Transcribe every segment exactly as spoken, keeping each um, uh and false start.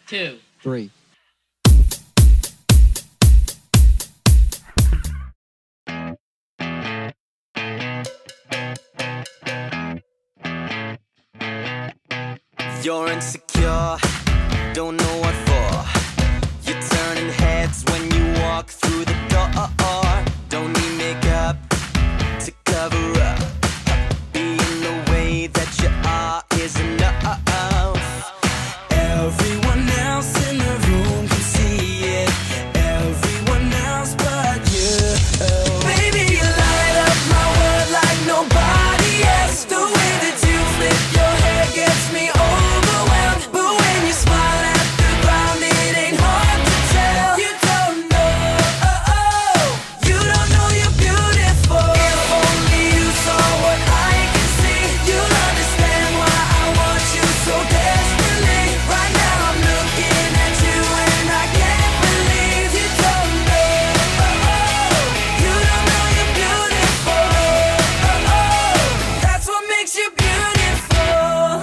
two, three. You're insecure, don't know what for. You're turning heads when you walk through the door. Don't need makeup to cover up. Being the way that you are is enough. Everyone else in the room can see it. Everyone else but you. Baby, you light up my world like nobody else. The way that you flip your hair gets me overwhelmed. But when you smile at the ground, it ain't hard to tell. You don't know, oh, oh. You don't know you're beautiful. If only you saw what I can see, you'll understand why I want you so desperately. Right now I'm looking at you and I can't believe you don't know, oh, oh. You don't know you're beautiful, oh, oh. That's what makes you beautiful.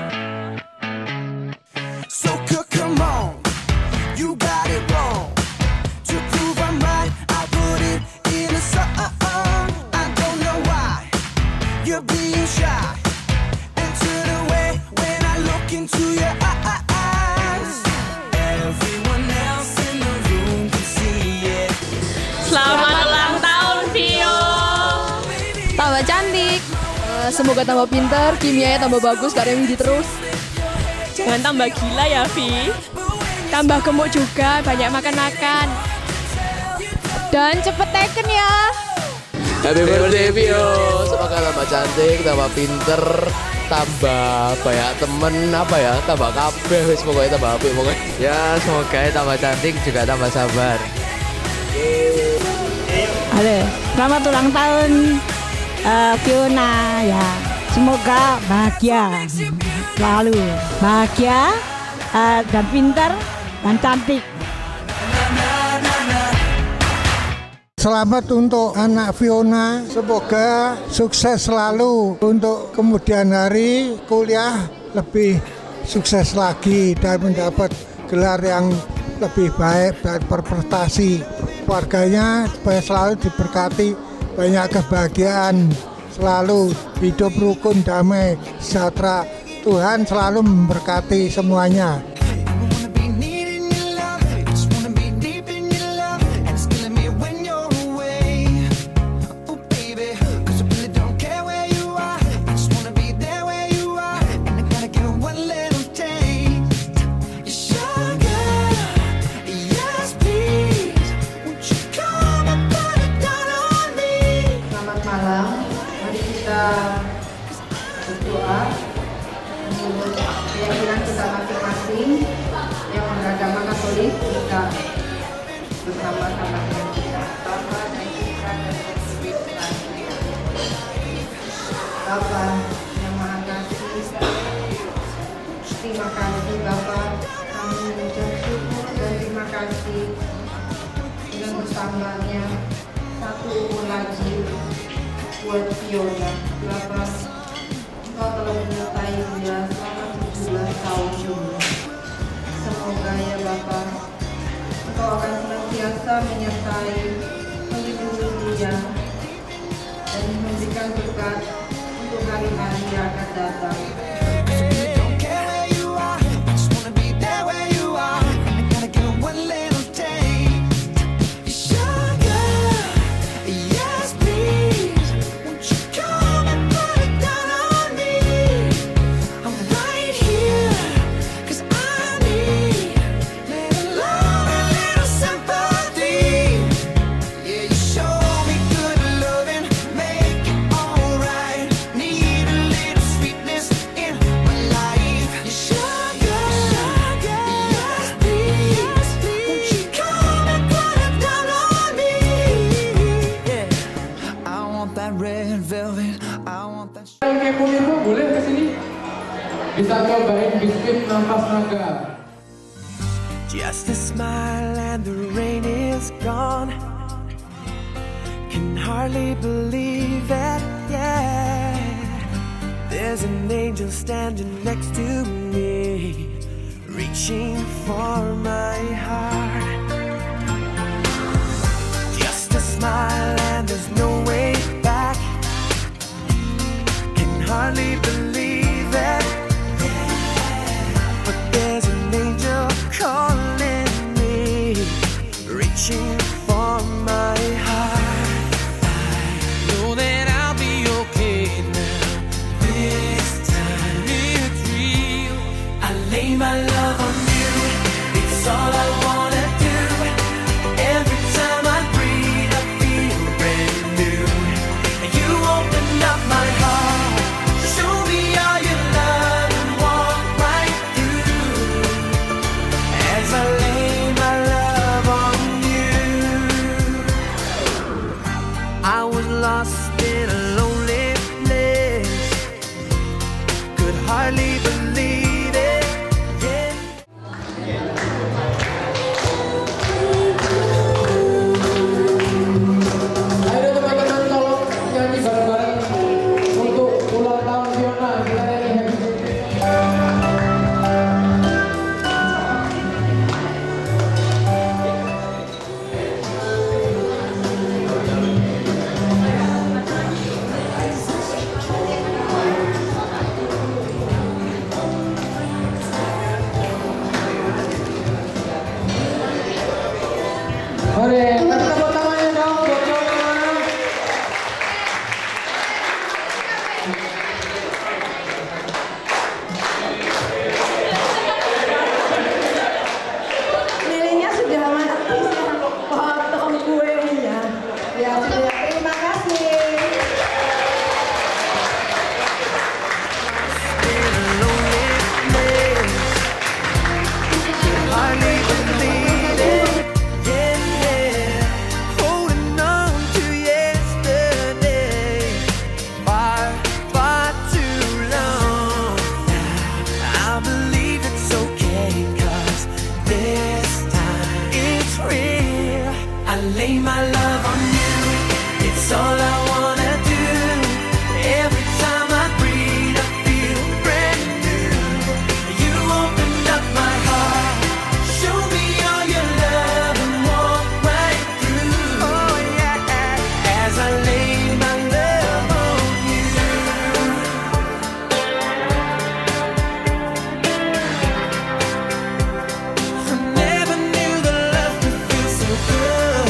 So c- come on, you got it wrong. To prove I'm right, I put it in a song. I don't know why you're being shy and turn away when I look into your eyes. Everyone else in the room can see it. Selamat ulang tahun, Vio. Tambah cantik, Eh, semoga tambah pinter, kimianya tambah bagus, gak ada yang di terus. Jangan tambah gila ya, Vi. Tambah gemuk juga, banyak makan-makan. Dan cepet teken ya. Happy birthday Vio, semoga tambah cantik, tambah pinter, tambah banyak temen, apa ya, tambah kabeh, wis pokoknya tambah apik pokoknya. Ya, semoga tambah cantik juga tambah sabar. Halo, selamat ulang tahun eh, Fiona ya. Semoga bahagia selalu, bahagia eh, dan pintar dan cantik. Selamat untuk anak Fiona, semoga sukses selalu untuk kemudian hari, kuliah lebih sukses lagi dan mendapat gelar yang lebih baik dan berprestasi. Keluarganya supaya selalu diberkati, banyak kebahagiaan, selalu hidup rukun, damai, sejahtera. Tuhan selalu memberkati semuanya. Selamat malam, mari kita berdoa menurut keyakinan kita masing-masing. Yang beragama Katolik kita bersama-sama dengan kita, Bapa dan Putra dan Roh Kudus. Bapa yang Maha Kasih, terima kasih Bapa, kami mengucap syukur dan terima kasih dengan bertambahnya satu umur lagi buat Fiona. Bapa, Engkau telah menyertai dia selama tujuh belas tahun jumlah. Semoga ya Bapa, Engkau akan senantiasa menyertai, melindungi dia, dan memberikan berkat untuk hari-hari yang akan datang. Kepo-kepo boleh kesini, bisa cobain biskuit nafas naga. Just a smile and the rain is gone. Can hardly believe it, yeah. There's an angel standing next to me, reaching for my heart. Just a smile and there's no way back. Can hardly believe it, but there's an angel calling me, reaching for my heart. I know that I'll be okay now. This time it's real. I lay my love on you. It's all I wanna do. Every time I breathe, I feel brand new. You open up my heart, show me all your love and walk right through. As I lay my love on you, I was lost in a lonely place, could hardly believe it. Ayo teman-teman tolong nyanyi bareng-bareng untuk ulang tahun Fiona. Kita nyanyi happy birthday. Mari, kasih tepuk tangannya dong buat Fiona. Lilinnya sudah aktif ya, potong kuenya. Ya sudah, terima kasih. In a lonely place, could hardly believe it. Yeah, yeah. Holding on to yesterday, far, far too long. I believe it's okay, 'cause this time it's real. I lay my love on you. It's all I wanna do. Every time I breathe, I feel brand new. You opened up my heart, show me all your love and walk right through. Oh yeah, as I lay my love on you. I never knew the love could feel so good.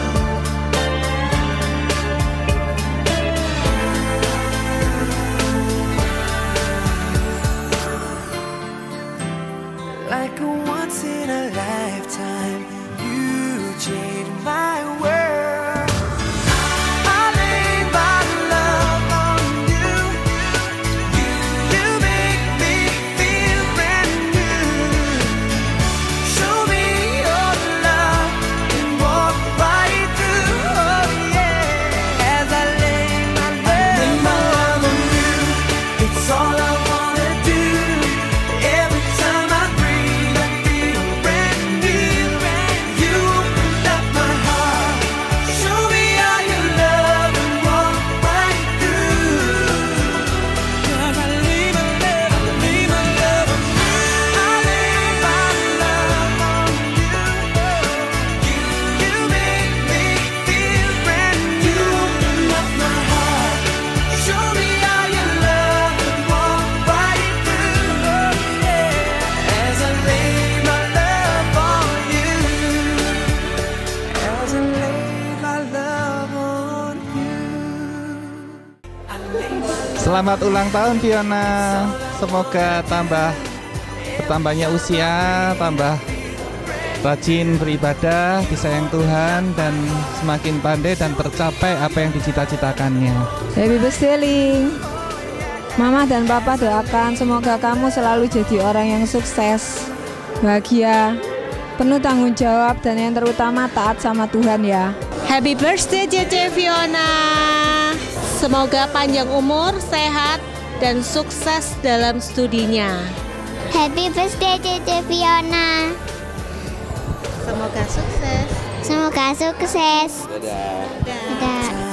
Like a once in a lifetime, you changed my world. I lay my love on you. You make me feel brand new. Show me your love and walk right through. Oh yeah, as I lay my love on you. It's all I wanna do. Every time I breathe, I feel brand new. You opened up my heart, show me all your love and walk right through. 'Cause I lay my love, I lay my love on you. I lay my love on you. You, you make me feel brand new. You opened up my heart, show me all your love and walk right through. Oh yeah, as I lay my love on you. As I lay my love on you. I lay my love. Selamat ulang tahun Fiona. Semoga tambah bertambahnya usia, tambah rajin beribadah, disayang Tuhan, dan semakin pandai dan tercapai apa yang dicita-citakannya. Happy birthday, Ling. Mama dan Papa doakan semoga kamu selalu jadi orang yang sukses, bahagia, penuh tanggung jawab, dan yang terutama taat sama Tuhan ya. Happy birthday Cece Fiona. Semoga panjang umur, sehat, dan sukses dalam studinya. Happy birthday Cece Fiona. Semoga sukses. Semoga sukses. Dadah. Dadah.